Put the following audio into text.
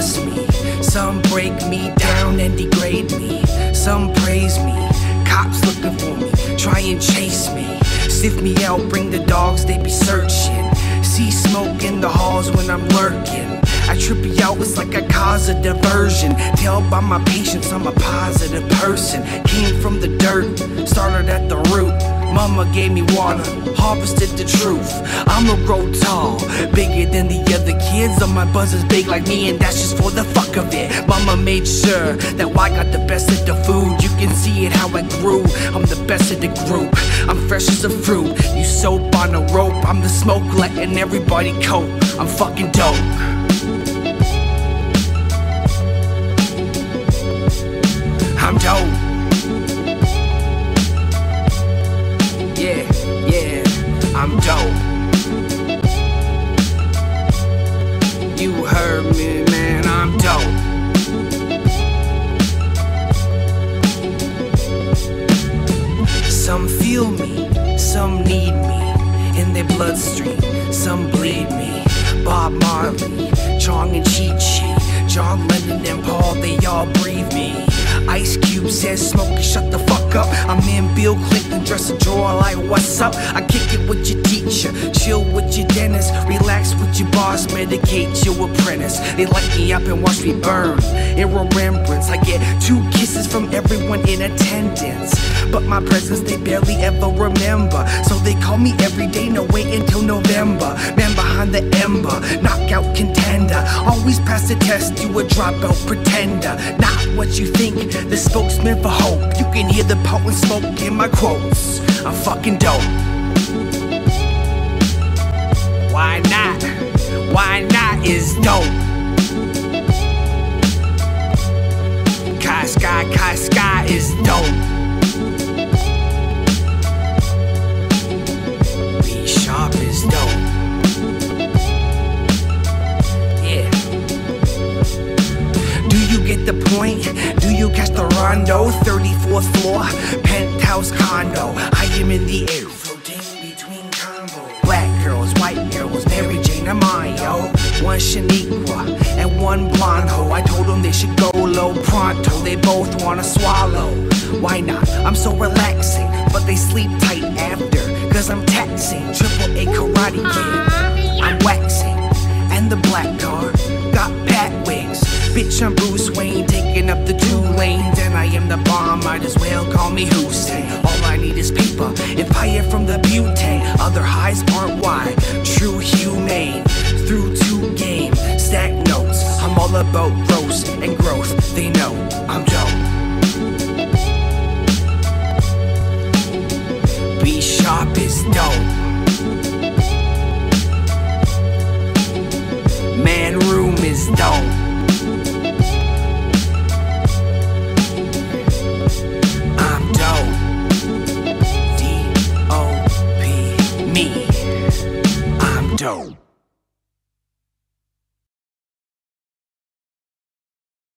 trust me. Some break me down and degrade me. Some praise me. Cops looking for me, try and chase me. Sniff me out, bring the dogs, they be searching. See smoke in the halls when I'm lurking. I trip you out, it's like I cause a diversion. Tell by my patience I'm a positive person. Came from the dirt, started at the root. Mama gave me water, harvested the truth. I'ma grow tall, bigger than the other kids. All my buzzers big like me, and that's just for the fuck of it. Mama made sure that I got the best of the food. You can see it how I grew, I'm the best of the group. I'm fresh as a fruit, you soap on a rope. I'm the smoke letting everybody cope. I'm fucking dope. I'm dope. Yeah, I'm dope. You heard me, man, I'm dope. Some feel me, some need me in their bloodstream, some bleed me. Bob Marley, Chong and Chi-Chi, John Lennon and Paul, they all breathe me. Ice Cube says, Smokey, shut the fuck up. I'm in Bill Clinton, dress a drawer like, what's up? I kick it with your teacher, chill with your dentist, relax with your boss, medicate your apprentice. They light me up and watch me burn. In remembrance, I get 2 kisses from everyone in attendance. But my presence they barely ever remember. So they call me every day, no wait until November. Man behind the ember, knockout contender. Always pass the test, you a dropout pretender. Not what you think, the spokesman for hope. You can hear the potent smoke in my quotes. I'm fucking dope. Why not? Why not is dope. Kai Sky is dope. B Sharp is dope. Yeah. Do you get the point? Do you catch the rondo? 34th floor, penthouse condo. I am in the air, floating between combos. Black girls, white girls, Mary Jane, I'm on, yo. One Shaniqua and one blonde hoe. I told them they should go low pronto. They both wanna swallow. Why not? I'm so relaxing, but they sleep tight after. Cause I'm taxing, triple A karate kid. I'm waxing, and the black car got bat wings. Bitch, I'm Bruce Wayne, taking up the 2 lanes. And I am the bomb, might as well call me Hussein. All I need is paper and fire from the butane. Other highs aren't why, true humane. Through 2 game, stack notes. I'm all about gross and growth, they know.